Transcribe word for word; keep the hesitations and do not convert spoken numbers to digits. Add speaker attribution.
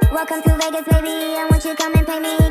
Speaker 1: Welcome to Vegas, baby. I want you to come and pay me.